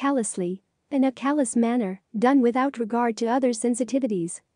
callously, in a callous manner, done without regard to others' sensitivities.